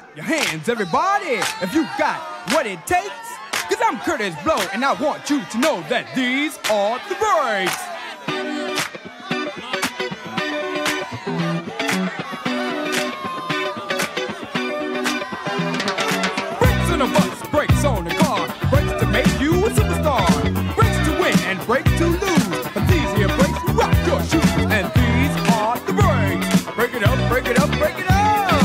your hands, everybody, if you got what it takes. Cause I'm Kurtis Blow, and I want you to know that these are the breaks. Brakes on a bus, brakes on a car, brakes to make you a superstar, brakes to win and brakes to lose. But these here brakes rock your shoes, and these are the breaks. Break it up, break it up, break it up.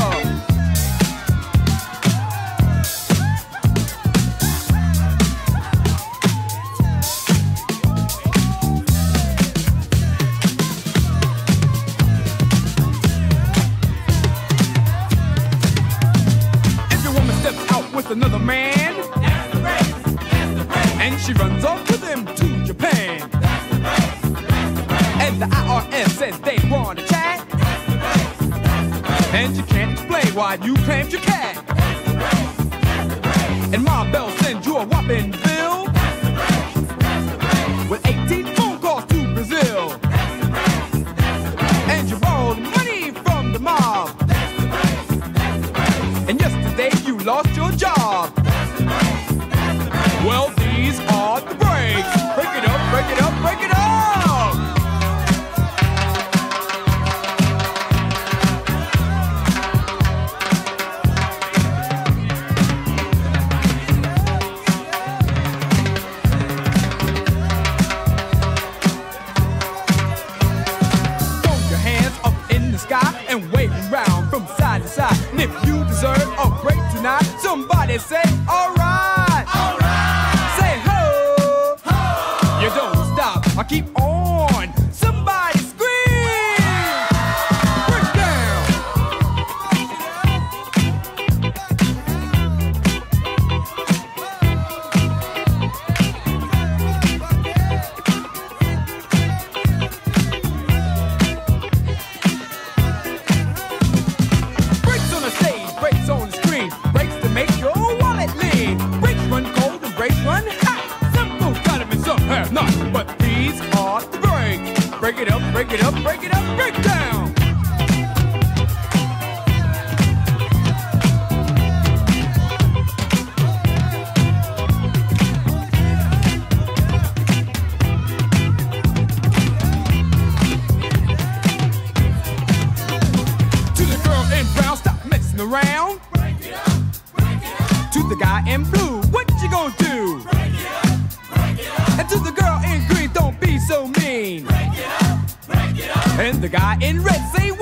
With another man, that's the race, that's the race. And she runs off with him to Japan, that's the race, that's the race. And the IRS says they want to chat, that's the race, that's the race. And you can't explain why you claimed your cat, that's the race, that's the race. And Ma Bell sends you a whopping bill, that's the race, that's the race. With 18 phone calls to Brazil, that's the race, that's the race. And you borrowed money from the mob, that's the race, that's the race. And yesterday you lost your job. That's the race, that's the race. Well, these are the breaks. Break it up, break it up, break it up. Throw your hands up in the sky and wave around from side to side. And if you deserve a break tonight, somebody say, all right, all right. Say ho, ho. You don't stop, I keep on. Somebody scream, break down. Breaks on the stage, breaks on the screen, breaks to make your wallet lean. Brakes run cold and brakes run hot. Some folks got them and some have not. But these are the breaks. Break it up, break it up, break it up, break down. To the girl in brown, stop messing around. Break it up, break it up. To the guy in blue, what you gonna do? Break it up, break it up. And to the girl in green, don't be so mean. Break it up, break it up. And the guy in red, say